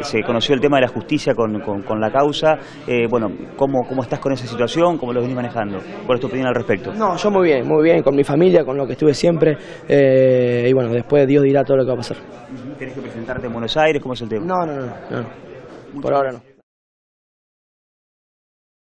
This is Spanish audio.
se conoció el tema de la justicia con la causa. Bueno, ¿cómo estás con esa situación? ¿Cómo lo venís manejando? ¿Cuál es tu opinión al respecto? No, yo muy bien, con mi familia, con lo que estuve siempre. Y bueno, después Dios dirá todo lo que va a pasar. ¿Tenés que presentarte en Buenos Aires? ¿Cómo es el tema? No. Por ahora no.